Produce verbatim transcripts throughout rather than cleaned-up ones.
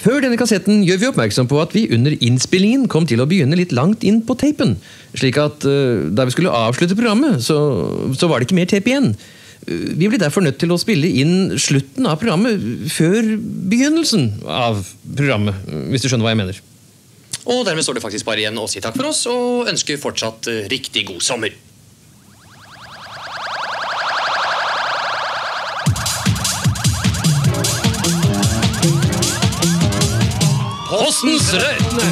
Før denne kassetten gjør vi oppmerksom på at vi under innspillingen kom til å begynne litt langt inn på tapen, slik at uh, da vi skulle avslutte programmet, så, så var det ikke mer tape igjen. Uh, vi ble derfor nødt til å spille inn slutten av programmet før begynnelsen av programmet, hvis du skjønner hva jeg mener. Og dermed står det faktisk bare igjen å si takk for oss, og ønsker fortsatt uh, riktig god sommer. Postens rød...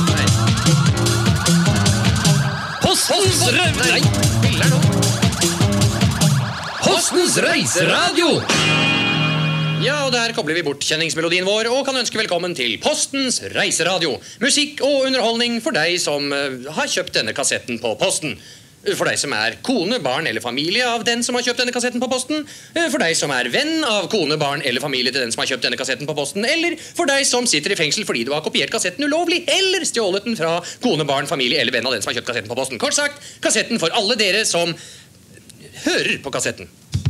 Postens rød... Nei, spiller nå. Postens reiseradio! Ja, og der kobler vi bort kjenningsmelodien vår og kan ønske velkommen til Postens reiseradio. Musikk og underholdning for deg som uh, har kjøpt denne kassetten på posten. For deg som er kone, barn eller familie av den som har kjøpt denne kassetten på posten. For deg som er venn av kone, barn eller familie til den som har kjøpt denne kassetten på posten. Eller for deg som sitter i fengsel fordi du har kopiert kassetten ulovlig, eller stjålet den fra kone, barn, familie eller venn av den som har kjøpt kassetten på posten. Kort sagt, kassetten for alle dere som hører på kassetten.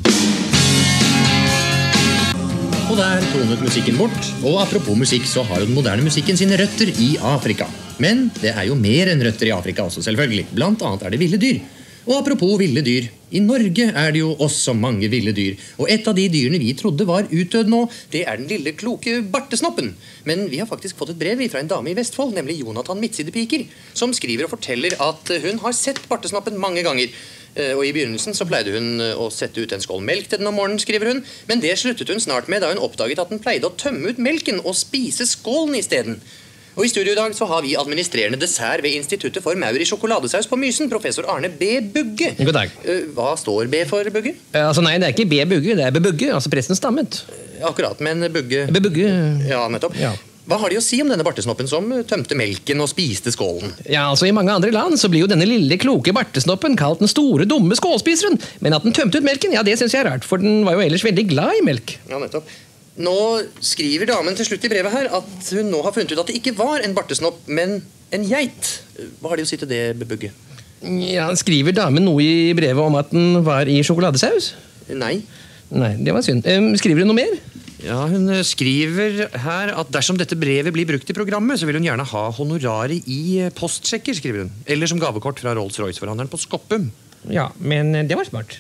Og der tonet musikken bort. Og apropos musikk, så har jo den moderne musikken sine røtter i Afrika. Men det er jo mer enn røtter i Afrika også, selvfølgelig. Blant annet er det ville dyr. Og apropos ville dyr, i Norge er det jo også mange ville dyr. Og et av de dyrene vi trodde var utdød nå, det er den lille kloke bartesnoppen. Men vi har faktisk fått et brev fra en dame i Vestfold, nemlig Jonathan Midtsidepiker, som skriver og forteller at hun har sett bartesnoppen mange ganger. Og i begynnelsen så pleide hun å sette ut en skål melk til den om morgenen, skriver hun. Men det sluttet hun snart med da hun oppdaget at den pleide å tømme ut melken og spise skålen i stedet. Og i studio i dag så har vi administrerende dessert ved Instituttet for maur i sjokoladesaus på Mysen, professor Arne B. Bugge. God dag. Hva står B for Bugge? Uh, altså nei, det er ikke B. Bugge, det er B. Bugge, altså presten stammet. Akkurat, men Bugge... B. Bugge... Ja, nettopp. Ja. Hva har de å si om denne bartesnoppen som tømte melken og spiste skålen? Ja, altså I mange andre land så blir jo denne lille kloke bartesnoppen kalt den store, dumme skålspiseren. Men at den tømte ut melken, ja, det synes jeg er rart, for den var jo ellers veldig glad i melk. Ja, nettopp. Nå skriver damen til slutt i brevet her at hun nå har funnet ut at det ikke var en bartesnopp, men en geit. Hva har de å si til det, Bebugge? Ja, skriver damen noe i brevet om at den var i sjokoladesaus? Nei. Nei, det var synd. Skriver hun noe mer? Ja, hun skriver her at dersom dette brevet blir brukt i programmet, så vil hun gjerne ha honoraret i postsjekker, skriver hun. Eller som gavekort fra Rolls-Royce-forhandleren på Skoppum. Ja, men det var smart.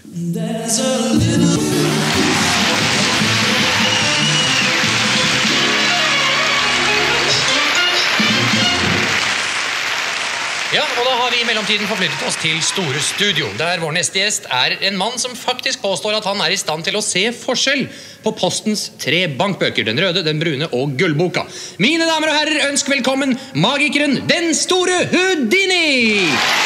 Ja, og da har vi i mellomtiden forflyttet oss til Store Studio, der vår neste gjest er en mann som faktisk påstår at han er i stand til å se forskjell på postens tre bankbøker, den røde, den brune og gullboka. Mine damer og herrer, ønsk velkommen magikeren, den store Houdini!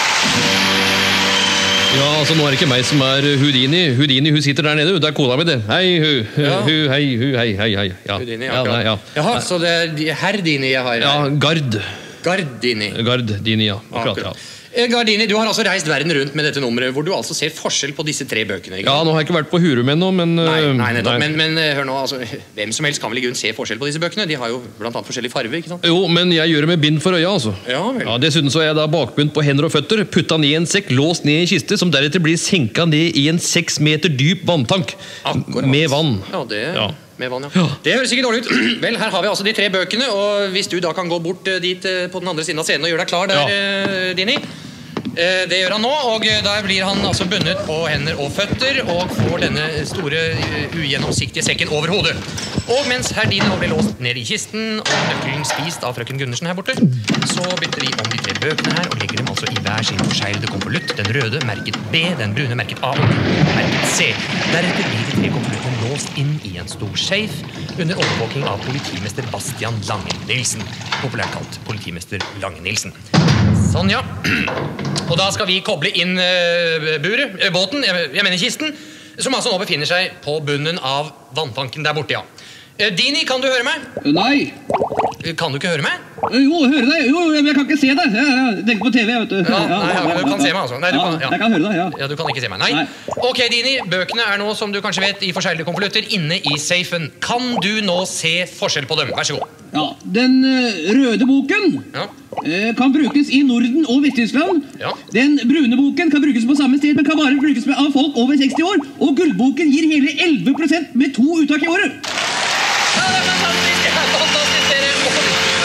Ja, altså nå er det ikke meg som er Houdini. Houdini, hun sitter der nede, det er kona mi det. Hei, hu, hu, ja. hu, hei, hu, hei, hei, hei. Ja. Houdini, ja, akkurat. ja, ja. Jaha, så det er Herdini jeg har her. Ja, Gard. Gardini. Gardini, ja. Akkurat, akkurat. Gardini, du har altså reist verden rundt med dette nummeret, hvor du altså ser forskjell på disse tre bøkene. Ikke? Ja, nå har jeg ikke vært på Hurum ennå, men... Nei, nei, nettopp. Men, men hør nå, altså, hvem som helst kan vel i grunn se forskjell på disse bøkene? De har jo blant annet forskjellige farver, ikke sant? Jo, men jeg gjør det med bind for øya, altså. Ja, vel. Ja, dessuten så er jeg da bakbunt på hender og føtter, putta ned i en sekk, låst ned i en kiste, som deretter blir senket ned i en seks meter dyp vanntank. Akkurat. Med vann. Ja, det... Ja. Med vann, ja. Det høres ikke dårlig ut. Vel, her har vi altså de tre bøkene, og hvis du da kan gå bort dit på den andre siden av scenen og gjøre deg klar der, ja. Dini. Det gjør han nå, og der blir han altså bundet på hender og føtter og får denne store, ugjennomsiktige sekken over hodet. Og mens Herdini nå blir låst ned i kisten og nøkkelen spist av frøken Gundersen her borte, så bytter vi om de tre bøkene her og legger dem altså i hver sin forseglede konvolutt. Den røde merket B, den brune merket A og den merket C. Deretter blir de tre konvoluttene låst inn i en stor safe under overvåking av politimester Bastian Lange-Nilsen, populært kalt politimester Lange-Nilsen. Sånn, ja. Og da skal vi koble inn uh, buret, uh, båten, jeg, jeg mener kisten, som altså nå befinner seg på bunnen av vanntanken der borte, ja. Uh, Dini, kan du høre meg? Nei. Uh, kan du ikke høre meg? Jo, høre deg. Jo, men jeg kan ikke se deg. Jeg tenker på T V, vet du. Ja, nei, ja, du kan se meg altså. Nei, du ja, kan, ja. Jeg kan høre deg, ja. Ja, du kan ikke se meg. Nei. Nei. Ok, Dini, bøkene er nå, som du kanskje vet, i forskjellige konvolutter inne i safen. Kan du nå se forskjell på dem? Vær så god. Ja, den uh, røde boken ja. uh, kan brukes i Norden og Vest-Tyskland. Ja. Den brune boken kan brukes på samme sted, men kan bare brukes av folk over seksti år. Og gullboken gir hele elleve prosent med to uttak i året. Ja, det er fantastisk! Det er fantastisk! Dere må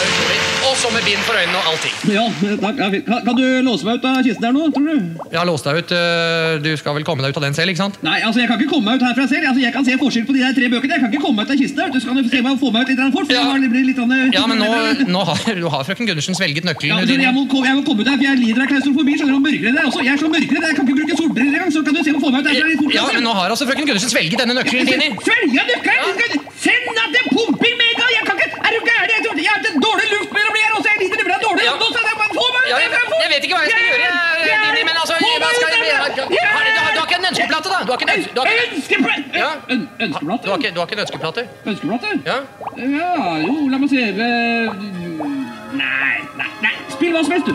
med bind for øynene og allting. Ja, takk. Ja, fint. Kan, kan du låse meg ut av kisten her nå, tror du? Jeg har låst deg ut. øh, Du skal vel komme deg ut av den selv, ikke sant? Nei, altså jeg kan ikke komme meg ut herfra selv. Altså, jeg kan se forskjell på de der tre bøkene. Jeg kan ikke komme meg ut av kisten her. Du skal få se meg få meg ut litt fort, for Ja. jeg har litt, litt sånn... Ja, men nå, nå har, du har frøken Gundersen svelget Ja, nøkkelen. men så jeg, må, ko- jeg må komme ut her, for jeg lider av klaustrofobi. Skjønner du, og mørkredd er også. Jeg er så mørkredd, jeg kan ikke bruke solbriller engang. Så kan du se meg få meg ut herfra litt fort. Ja, men nå har altså frøken Gundersen svelget denne nøkkelen, Tini. Svelge nøkkelen! Send at det pumper meg! Jeg kan ikke... Er du gæren? Jeg tror jeg har et dårlig luftmedlem her også. Jeg lider det bra dårlig. Ja. Nå skal jeg bare få meg ut Ja, jeg, herfra. jeg vet ikke hva jeg skal gjøre, jeg, Tini, men altså... Få Hva meg skal ut jeg... herfra. Du har, du har, du har ikke en ønskeplate, da? Du har ikke en, ønske- du har ikke, Ønskeplate? Ja. Øn- Ønskeplate? du har ikke, du har ikke en ønskeplate? Ønskeplate? Ja? Ja, jo, la meg se. Eh, Nei, nei, nei. Spill hva som helst, du.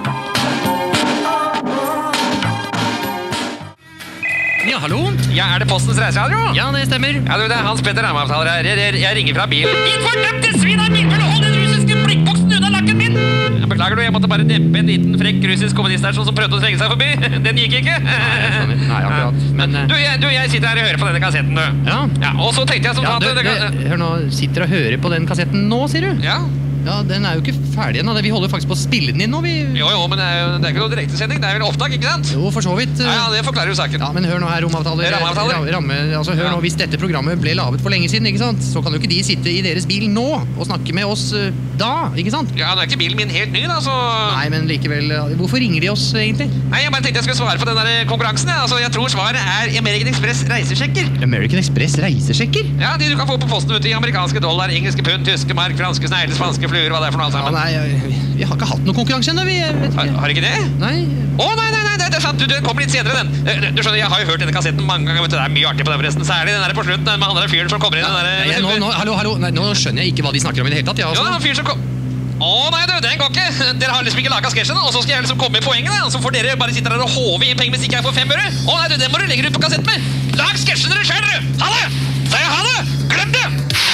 Ja, hallo? Ja, er det Postens reiseradio? Ja, det stemmer. Ja, du, det er Hans Petter Ramavtaler her. Jeg, jeg, jeg ringer fra bilen. Din fordømte svin av bilfull, hold den russiske blikkboksen unna lakken min! Jeg beklager du, jeg måtte bare dempe en liten frekk russisk kommuniststasjon som prøvde å trenge seg forbi. Den gikk ikke. Nei, akkurat. Men... Du, jeg, du, jeg sitter her og hører på denne kassetten, du. Ja. Ja, og så tenkte jeg som Ja, at... du, det kan- du, hør nå, sitter og hører på den kassetten nå, sier du? Ja, Ja, den er jo ikke ferdig ennå. Vi holder faktisk på å spille den inn nå, vi... jo, jo, men det er, jo- det er ikke noe direktesending. Det er vel opptak, ikke sant? Jo, for så vidt. Ja, ja, det forklarer jo saken. Ja, men hør nå her, romavtaler. Rammeavtaler. Ra- Ramme, altså, hør Ja. nå, hvis dette programmet ble lavet for lenge siden, ikke sant? Så kan jo ikke de sitte i deres bil nå og snakke med oss eh, da, ikke sant? Ja, nå er ikke bilen min helt ny, da, så... Nei, men likevel, eh, hvorfor ringer de oss egentlig? Nei, jeg bare tenkte jeg skulle svare på den der konkurransen. Ja. Altså, jeg tror svaret er American Express reisesjekker. American Express reisesjekker? Ja, de du kan få på posten ute i amerikanske dollar, engelske pund, tyske mark, franske snegler, spanske fluer, hva det er for noe alt Ja, sammen. nei, vi, vi har ikke hatt noen konkurranse ennå, vi, jeg vet Har, ikke. har ikke det? Nei, Å, nei, nei, nei, det det er sant. Du, den kommer litt senere, den. Eh, Du skjønner, jeg har jo hørt denne kassetten mange ganger, vet du. Det er mye artig på den forresten. Særlig den der på slutten, den med han der fyren som kommer inn, den der... nei, nå, nå, hallo, hallo, nei, nå skjønner jeg ikke hva de snakker om i det hele tatt, ja, Jo, altså. han fyr som kom... Å, nei, du, den går ikke. Dere har liksom ikke laget sketsjen, og så skal jeg liksom komme med poengene, og så får dere bare sitte der og håve inn penger mens ikke jeg får fem øre. Å, nei, du, den må du legge ut på kassetten med. Lag sketsjen dere selv, dere. Ha det! Sier jeg ha det? Glem det!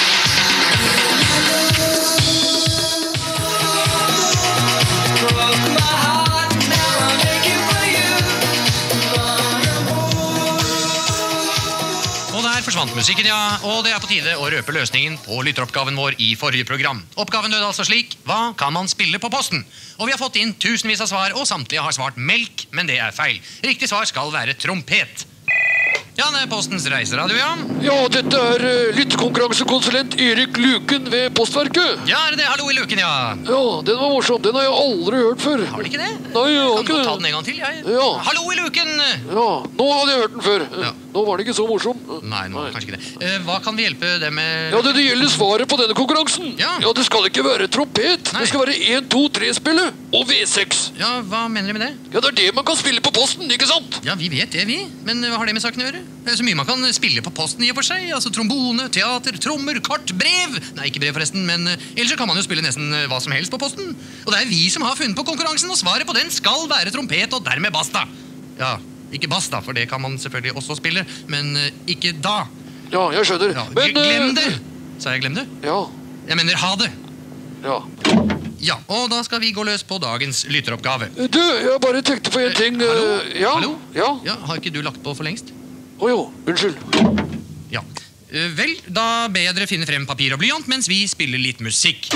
Og der forsvant musikken, ja, og det er på tide å røpe løsningen på lytteroppgaven vår i forrige program. Oppgaven lød altså slik: hva kan man spille på posten? Og vi har fått inn tusenvis av svar, og samtlige har svart melk, men det er feil. Riktig svar skal være trompet. Ja, det er Postens reiseradio, ja. Ja, dette er uh, lyttekonkurransekonsulent Erik Luken ved Postverket. Ja, er det det? Hallo i luken, ja. Ja, den var morsom. Den har jeg aldri hørt før. Har du ikke det? Nei, jeg har Kan ikke godt det. ta den en gang til, jeg. Ja. Hallo i luken! Ja, nå hadde jeg hørt den før. Ja. Nå var den ikke så morsom. Nei, nå, kanskje ikke det. Eh, hva kan vi hjelpe dem med? Ja, det, det gjelder svaret på denne konkurransen. Ja. Det skal ikke være trompet. Nei. Det skal være en, to, tre spillet og V seks. Ja, hva mener de med det? Ja, det er det man kan spille på posten, ikke sant? Ja, vi vet det, vi. Men hva har det med saken å gjøre? Det er så mye man kan spille på posten i og for seg. Altså trombone, teater, trommer, kart, brev. Nei, ikke brev forresten, men eh, ellers så kan man jo spille nesten eh, hva som helst på posten. Og det er vi som har funnet på konkurransen, og svaret på den skal være trompet, og dermed basta. Ja, ikke basta, for det kan man selvfølgelig også spille, men eh, ikke da. Ja, jeg skjønner. Ja, Men, glem eh, det! Sa jeg glem det? Ja, Jeg mener ha det. ja. Ja, og da skal vi gå løs på dagens lytteroppgave. Du, jeg bare tenkte på en ting. Hallo? eh, Ja, Hallo? ja. Ja, har ikke du lagt på for lengst? Å jo, unnskyld. Ja. Eh, Vel, da ber jeg dere finne frem papir og blyant mens vi spiller litt musikk.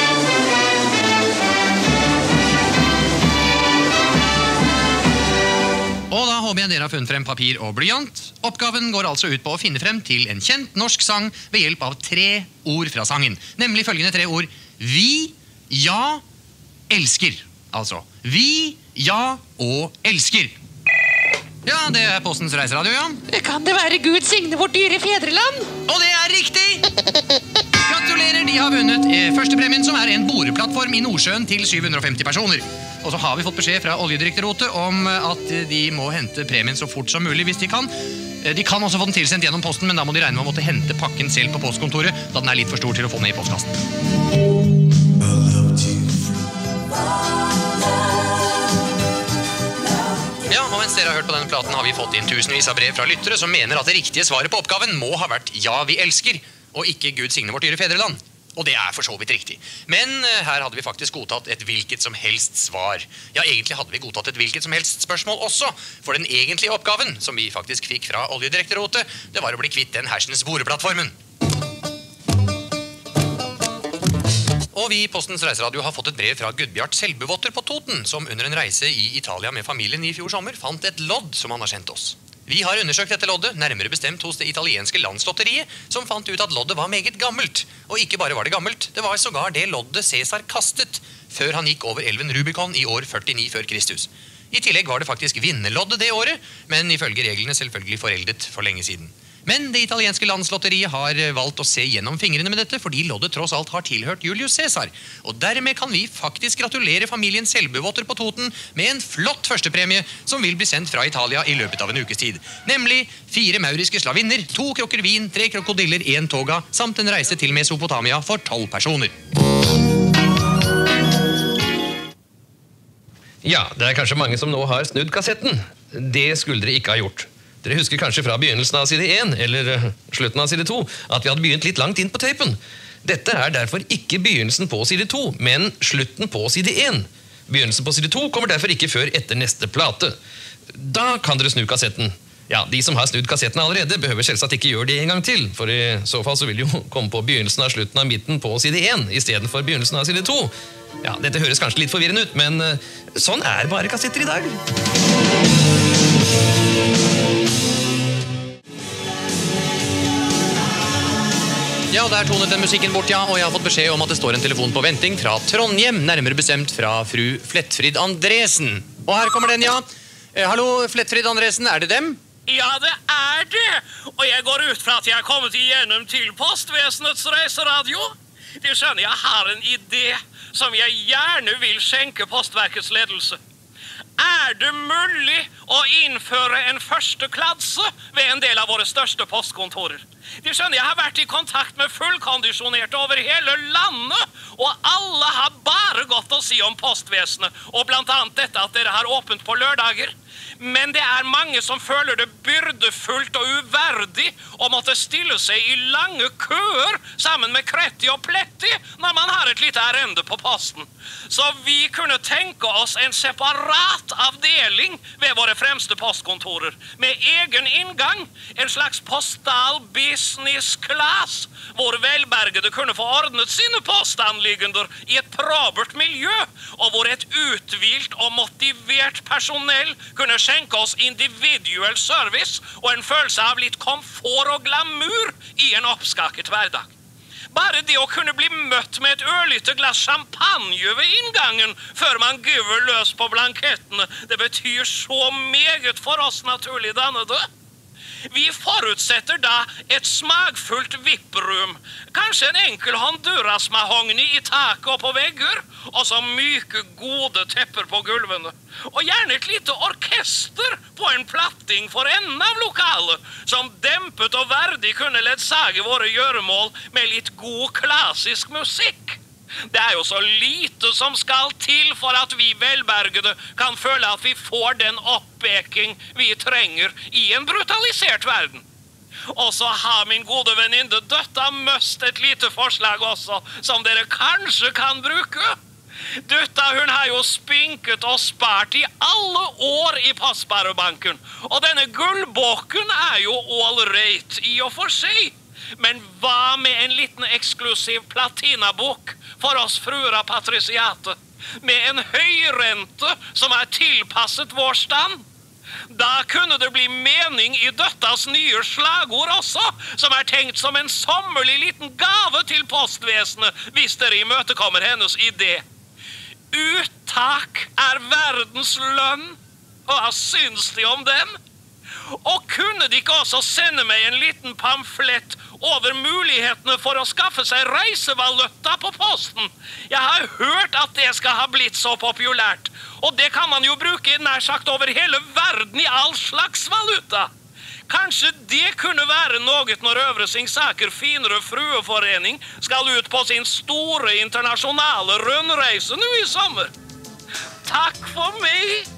Og da håper jeg dere har funnet frem papir og blyant. Oppgaven går altså ut på å finne frem til en kjent norsk sang ved hjelp av tre ord fra sangen. Nemlig følgende tre ord: vi, ja, elsker. Altså vi, ja og elsker. Ja, det er Postens reiseradio, ja. Kan det være Gud signe vårt dyre fedreland? Og det er riktig! Gratulerer, de har vunnet eh, førstepremien, som er en boreplattform i Nordsjøen til syv hundre og femti personer. Og så har vi fått beskjed fra Oljedirektoratet om eh, at de må hente premien så fort som mulig hvis de kan. Eh, De kan også få den tilsendt gjennom posten, men da må de regne med å måtte hente pakken selv på postkontoret, da den er litt for stor til å få ned i postkassen. Ja, og mens dere har hørt på denne platen har vi fått inn tusenvis av brev fra lyttere som mener at det riktige svaret på oppgaven må ha vært «Ja, vi elsker», og ikke «Gud signe vårt dyre fedreland». Og det er for så vidt riktig. Men eh, her hadde vi faktisk godtatt et hvilket som helst svar. Ja, egentlig hadde vi godtatt et hvilket som helst spørsmål også, for den egentlige oppgaven, som vi faktisk fikk fra Oljedirektoratet, det var å bli kvitt den hersens boreplattformen. Og vi i Postens Reiseradio har fått et brev fra Gudbjart Selbuvotter på Toten, som under en reise i Italia med familien i fjor sommer fant et lodd som han har sendt oss. Vi har undersøkt dette loddet, nærmere bestemt hos det italienske landslotteriet, som fant ut at loddet var meget gammelt. Og ikke bare var det gammelt, det var sågar det loddet Cæsar kastet, før han gikk over elven Rubicon i år førtini før Kristus. I tillegg var det faktisk vinnerloddet det året, men ifølge reglene selvfølgelig foreldet for lenge siden. Men det italienske landslotteriet har valgt å se gjennom fingrene med dette, fordi loddet tross alt har tilhørt Julius Caesar. Og dermed kan vi faktisk gratulere familien Selbuvotter på Toten med en flott førstepremie som vil bli sendt fra Italia i løpet av en ukes tid. Nemlig fire mauriske slavinner, to krukker vin, tre krokodiller, en toga, samt en reise til Mesopotamia for tolv personer. Ja, det er kanskje mange som nå har snudd kassetten. Det skulle dere ikke ha gjort. Dere husker kanskje fra begynnelsen av side én, eller uh, slutten av side to, at vi hadde begynt litt langt inn på tapen. Dette er derfor ikke begynnelsen på side to, men slutten på side én. Begynnelsen på side to kommer derfor ikke før etter neste plate. Da kan dere snu kassetten. Ja, de som har snudd kassetten allerede behøver selvsagt ikke gjøre det en gang til, for i så fall så vil de jo komme på begynnelsen av slutten av midten på side én, i stedet for begynnelsen av side to. Ja, dette høres kanskje litt forvirrende ut, men uh, sånn er bare kassetter i dag. Ja, der tonet den musikken bort, ja, og jeg har fått beskjed om at det står en telefon på venting fra Trondheim, nærmere bestemt fra fru Flettfrid Andresen. Og her kommer den, ja. Eh, hallo, Flettfrid Andresen, er det dem? Ja, det er det. Og jeg går ut fra at jeg har kommet igjennom til Postvesenets Reiseradio. Du skjønner, jeg har en idé som jeg gjerne vil skjenke Postverkets ledelse. Er det mulig å innføre en første klasse ved en del av våre største postkontorer? Du skjønner, jeg har vært i kontakt med fullkondisjonerte over hele landet, og alle har bare godt å si om postvesenet, og blant annet dette at dere har åpent på lørdager. Men det er mange som føler det byrdefullt og uverdig å måtte stille seg i lange køer sammen med Kretti og Pletti når man har et lite ærende på posten. Så vi kunne tenke oss en separat avdeling ved våre fremste postkontorer, med egen inngang, en slags postal business class, hvor velbergede kunne få ordnet sine postanliggender i et probert miljø, og hvor et uthvilt og motivert personell kunne skjenke oss individuell service og en følelse av litt komfort og glamour i en oppskakket hverdag. Bare det å kunne bli møtt med et ørlite glass champagne ved inngangen før man giver løs på blankettene, det betyr så meget for oss naturlig dannede. Vi forutsetter da et smagfullt vipprum, kanskje en enkel Honduras-mahogni i taket og på vegger, og så myke, gode tepper på gulvene. Og gjerne et lite orkester på en platting for enden av lokalet, som dempet og verdig kunne ledsage våre gjøremål med litt god klassisk musikk. Det er jo så lite som skal til for at vi velbergede kan føle at vi får den oppbeking vi trenger i en brutalisert verden. Og så har min gode venninne Døtta Møst et lite forslag også, som dere kanskje kan bruke. Døtta, hun har jo spinket og spart i alle år i Postsparebanken, og denne gullboken er jo all right i og for seg. Men hva med en liten eksklusiv platinabok for oss fruer av patrisiate, med en høy rente som er tilpasset vår stand? Da kunne det bli mening i Døttas nye slagord også, som er tenkt som en sommerlig liten gave til postvesenet, hvis dere imøtekommer hennes idé. Uttak er verdens lønn. Hva syns de om den? Og kunne de ikke også sende meg en liten pamflett over mulighetene for å skaffe seg reisevaluta på posten? Jeg har hørt at det skal ha blitt så populært, og det kan man jo bruke nær sagt over hele verden i all slags valuta. Kanskje det kunne være noe når Øvre Singsaker Finere Frueforening skal ut på sin store internasjonale rundreise nå i sommer. Takk for meg!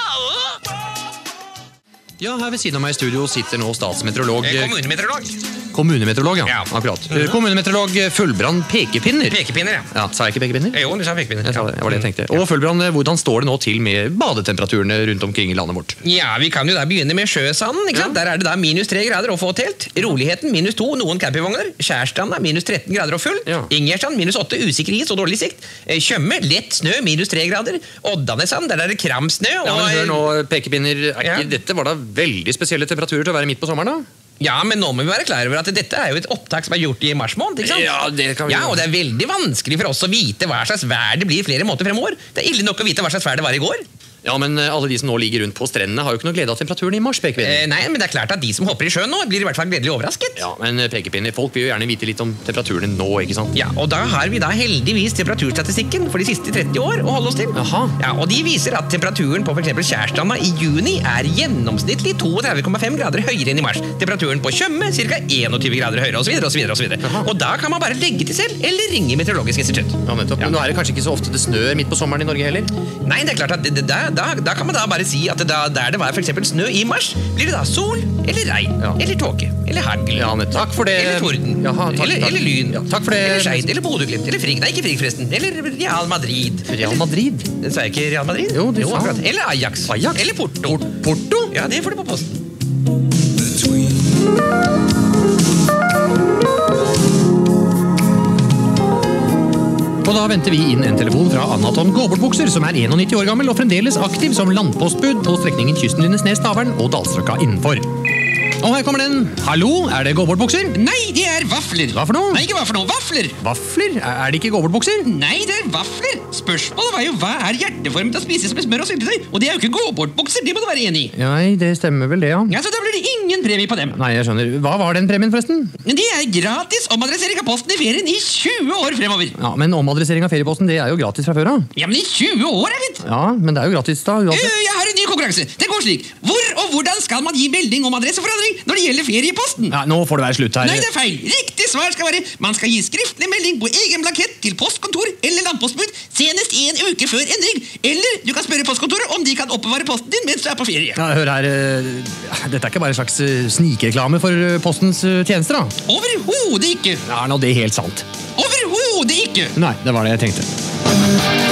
Aha! Ja, her ved siden av meg i studio sitter nå statsmeteorolog... Kommunemeteorolog. Kommunemeteorolog, ja. Ja. Akkurat. Kommunemeteorolog Fullbrand Pekepinner. Pekepinner, ja. Ja, sa jeg ikke pekepinner? Jo, du sa pekepinner. Jeg sa det, det var det jeg tenkte. Og Fullbrand, hvordan står det nå til med badetemperaturene rundt omkring i landet vårt? Ja, vi kan jo da begynne med Sjøsanden, ikke sant? Der er det da minus tre grader og få telt. Roligheten minus to, noen campingvogner. Skjærstranda minus tretten grader og full. Ja. Ingjerdstrand minus åtte, usikker is og dårlig sikt. Eh, Tjøme, lett snø, minus tre grader. Oddanesand, der er det kramsnø. Og, Ja, men hør nå, Pekepinner, er ikke, Ja. dette var da veldig spesielle temperaturer til å være midt på sommeren da? Ja, men nå må vi være klar over at dette er jo et opptak som er gjort i mars måned, ikke sant? Ja, det kan vi Ja, og det er veldig vanskelig for oss å vite hva slags vær det blir flere måneder fremover. Det er ille nok å vite hva slags vær det var i går. Ja, men eh, alle de som nå ligger rundt på strendene har jo ikke noe glede av temperaturen i mars, Pekepinner. Eh, nei, men det er klart at de som hopper i sjøen nå, blir i hvert fall gledelig overrasket. Ja, men eh, Pekepinner, folk vil jo gjerne vite litt om temperaturen nå, ikke sant? Ja, og da har vi da heldigvis temperaturstatistikken for de siste tretti år å holde oss til. Jaha. Ja, og de viser at temperaturen på for eksempel Skjærstranda i juni er gjennomsnittlig trettito komma fem grader høyere enn i mars. Temperaturen på Tjøme ca. tjueen grader høyere, og så videre, og så videre, og så videre. Og da kan man bare legge til selv, eller ringe Meteorologisk institutt. Ja, nettopp. Men nå er det kanskje ikke så ofte det snør midt på sommeren i Norge heller? Nei, det er klart at det, det, da, da, da kan man da bare si at det da, der det var for eksempel snø i mars, blir det da sol, eller regn, Ja. eller tåke, eller hagl. Ja, men takk for det. Eller torden, Jaha, takk, eller, takk. eller lyn, Ja, takk for det. eller Skeid, eller Bodø-Glimt, eller Frigg, nei, ikke Frigg forresten, eller Real Madrid. Real Madrid? Den sa jeg ikke Real Madrid? Jo, du sa. akkurat. Eller Ajax. Ajax? Eller Porto. Porto? Ja, det får du på posten. Og da venter vi inn en telefon fra Annaton Gåbordbukser, som er nittien år gammel og fremdeles aktiv som landpostbud på strekningen Kysten Lindesnes-Tavern og Dalstrøkka innenfor. Og her kommer den. Hallo, er det Gåbordbukser? Nei, det er vafler. Hva for noe? Nei, ikke hva for noe. Vafler. Vafler? Er er det ikke Gåbordbukser? Nei, det er vafler. Spørsmålet var jo hva er hjerteformet og spises med smør og syltetøy? Og det er jo ikke gåbordbukser, det må du være enig i. Nei, det stemmer vel det, ja. Ja, så da blir det ingen premie på dem. Nei, jeg skjønner. Hva var den premien, forresten? Men det er gratis omadressering av posten i ferien i tjue år fremover. Ja, men omadressering av ferieposten, det er jo gratis fra før av. Ja, men i tjue år, er det? Ja, men det er jo gratis da, Øh, uansett. Jeg har en ny konkurranse. Det går slik. Hvor og hvordan skal man gi melding om adresseforandring når det gjelder ferieposten? Ja, nå får det være slutt her. Nei, det er feil. Riktig svar skal være man skal gi skriftlig melding på egen blankett til postkontor eller landpostbud senest en uke før endring. Eller du kan spørre postkontoret om de kan oppbevare posten din mens du er på ferie. Ja, hør her, eh, dette er ikke bare en slags eh, snikreklame for eh, postens eh, tjenester, da. Overhodet ikke. Ja, nå, det er helt sant. Overhodet ikke. Nei, det var det jeg tenkte.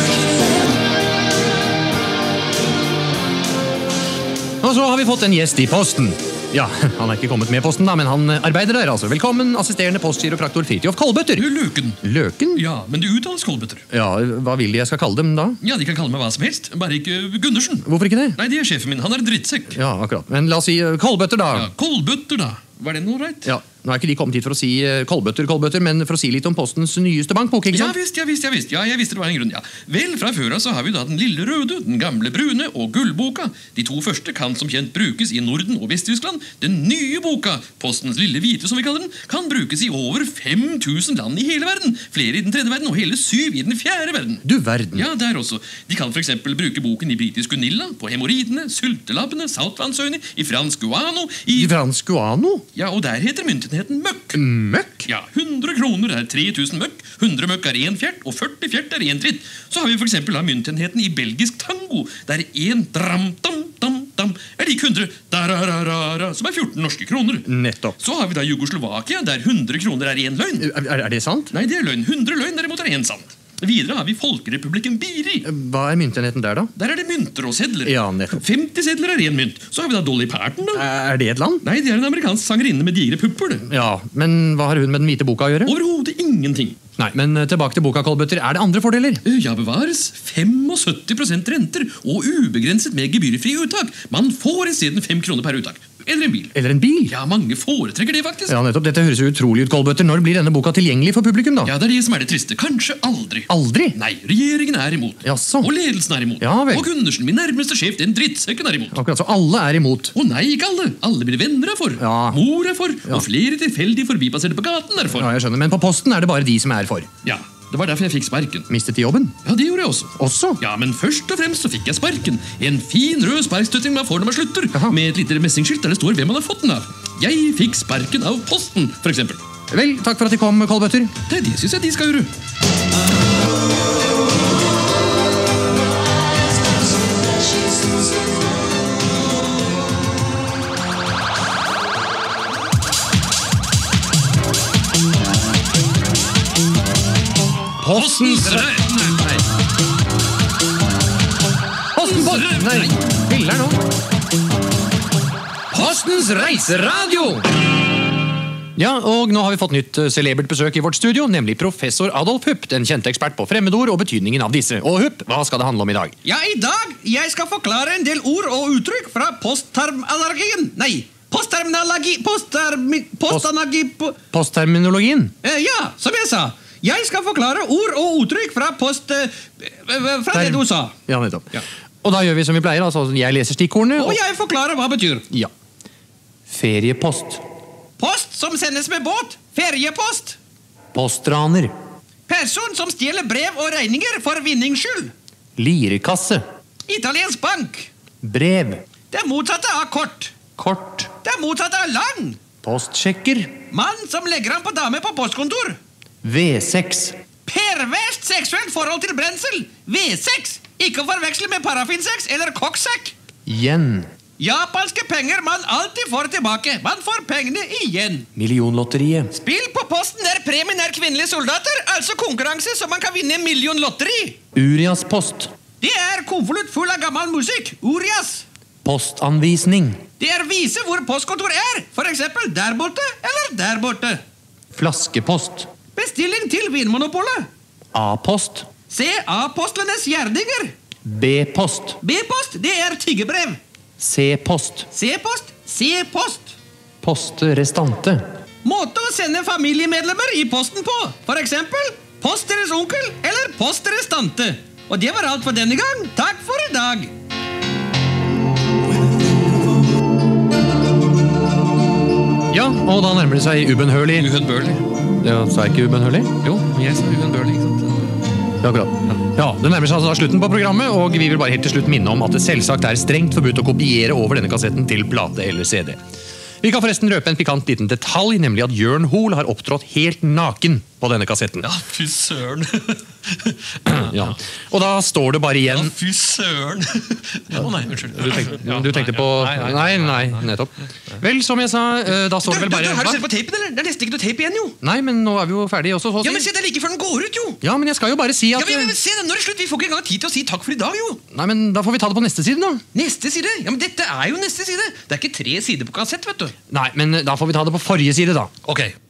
Og så har vi fått en gjest i posten. Ja, han er ikke kommet med posten da, men han arbeider der altså. Velkommen, assisterende postgiropraktor Fridtjof Kolbøtter. Løken. Løken? Ja, men det uttales Kolbøtter. Ja, hva vil de jeg skal kalle dem da? Ja, de kan kalle meg hva som helst, bare ikke Gundersen. Hvorfor ikke det? Nei, det er sjefen min, han er en drittsekk. Ja, akkurat. Men la oss si eh, Kolbøtter da. Ja, Kolbøtter da. Var det noe rett? Ja, nå er ikke de kommet hit for å si eh, Kolbøtter, Kolbøtter, men for å si litt om postens nyeste bankbok, ikke Ja sant? visst, ja visst, ja visst. Ja, jeg visste det var en grunn, ja. Vel, fra før av så har vi da den lille røde, den gamle brune og gullboka. De to første kan som kjent brukes i Norden og Vest-Tyskland. Den nye boka, postens lille hvite som vi kaller den, kan brukes i over fem tusen land i hele verden. Flere i den tredje verden og hele syv i den fjerde verden. Du verden. Ja, der også. De kan for eksempel bruke boken i britisk Gunilla, på hemorridene, sultelabbene, saltvannsøyne, i fransk guano, i... I fransk guano? Ja, og der heter myntenheten møkk. Møkk? Ja, hundre kroner er tre tusen møkk, hundre møkk er én fjert, og førti fjert er én tritt. Så har vi for eksempel da myntenheten i belgisk tango, der én dram-dam-dam-dam er lik hundre darararara, som er fjorten norske kroner. Nettopp. Så har vi da Jugoslovakia, der hundre kroner er én løgn. Er, er det sant? Nei, det er løgn. hundre løgn derimot er én sann. Videre har vi Folkerepublikken Biri. Hva er myntenheten der da? Der er det mynter og sedler. Ja, nettopp. femti sedler er én mynt. Så har vi da Dolly Parton, da. Er det et land? Nei, det er en amerikansk sangerinne med digre pupper, det. Ja, men hva har hun med den hvite boka å gjøre? Overhodet ingenting. Nei, men eh, tilbake til boka, Kolbøtter. Er det andre fordeler? Ja, bevares. syttifem prosent renter og ubegrenset med gebyrfri uttak. Man får isteden fem kroner per uttak. Eller en bil. Eller en bil? Ja, mange foretrekker det, faktisk. Ja, nettopp. Dette høres jo utrolig ut, Kolbøtter. Når blir denne boka tilgjengelig for publikum, da? Ja, det er det som er det triste. Kanskje aldri. Aldri? Nei, regjeringen er imot. Jaså. Og ledelsen er imot. Ja, vel. Og Gundersen, min nærmeste sjef, den drittsekken, er imot. Akkurat, så alle er imot. Å nei, ikke alle. Alle mine venner er for. Ja. Mor er for. Ja. Og flere tilfeldig forbipasserte på gaten er for. Ja, jeg skjønner. Men på posten er det bare de som er for. Ja, det var derfor jeg fikk sparken. Mistet de jobben? Ja, det gjorde jeg også. Også? Ja, men først og fremst så fikk jeg sparken. En fin rød sparkstøtting man får når man slutter, Jaha. med et lite messingskilt der det står hvem man har fått den av. Jeg fikk sparken av posten, for eksempel. Vel, takk for at de kom, Kolbøtter. Det, det synes jeg de skal gjøre. Postens Nei. Posten Post Nei, Piller nå. Postens reiseradio. Ja, og nå har vi fått nytt celebert besøk i vårt studio, nemlig professor Adolf Hupp, den kjente ekspert på fremmedord og betydningen av disse. Og Hupp, hva skal det handle om i dag? Ja, i dag jeg skal forklare en del ord og uttrykk fra posttermallergien. Nei, postterminologi, posttermi, postanagi... Po, Postterminologien? eh, ja, som jeg sa. Jeg skal forklare ord og uttrykk fra post... Eh, fra det du sa. Ja, nettopp. Ja. Og da gjør vi som vi pleier, altså jeg leser stikkordene. Og jeg forklarer hva det betyr. Ja. Feriepost. Post som sendes med båt. Feriepost. Postraner. Person som stjeler brev og regninger for vinningsskyld. Lirekasse. Italiensk bank. Brev. Det er motsatte av kort. Kort. Det er motsatte av lang. Postsjekker. Mann som legger an på dame på postkontor. V seks. Perverst seksuelt forhold til brensel. V seks. Ikke forveksle med parafinsex eller kokksekk. Yen. Japanske penger man alltid får tilbake. Man får pengene igjen. Millionlotteriet. Spill på posten der premien er kvinnelige soldater, altså konkurranse så man kan vinne en million lotteri. Urias post. Det er konvolutt full av gammel musikk. Urias. Postanvisning. Det er vise hvor postkontor er. For eksempel der borte eller der borte. Flaskepost. Bestilling til Vinmonopolet. A-post. Se A-postlenes gjerninger. B-post. B-post, det er tiggebrev. C-post. C-post, C-post. Poste restante. Måte å sende familiemedlemmer i posten på. For eksempel, post deres onkel eller post deres tante. Og det var alt for denne gang. Takk for i dag. Ja, og da nærmer det seg ubønnhørlig. Uhønbørlig. Ja, sa jeg ikke ubønnhørlig? Jo, jeg sa uhønbørlig, ikke sant? Ja, akkurat. Ja, det nærmer seg altså da slutten på programmet, og vi vil bare helt til slutt minne om at det selvsagt er strengt forbudt å kopiere over denne kassetten til plate eller C D. Vi kan forresten røpe en pikant liten detalj, nemlig at Jørn Hoel har opptrådt helt naken på denne kassetten. Ja, fy søren. Ja. Og da står det bare igjen... Ja, fy søren. Ja, nei, unnskyld. Du tenkte, du tenkte på... Nei, nei, nettopp. Vel, som jeg sa, da står det vel bare... Har du sett på tapen, eller? Det er nesten ikke noe tape igjen, jo. Nei, men nå er vi jo ferdige også. Så Ja, men se, det er like før den går ut, jo. Ja, men jeg skal jo bare si at... Ja, men, men se, nå er det slutt. Vi får ikke engang tid til å si takk for i dag, jo. Nei, men da får vi ta det på neste side, da. Neste side? Ja, men dette er jo neste side. Det er ikke tre sider på kassett, vet du. Nei, men da får vi ta det på forrige side, da. Ok.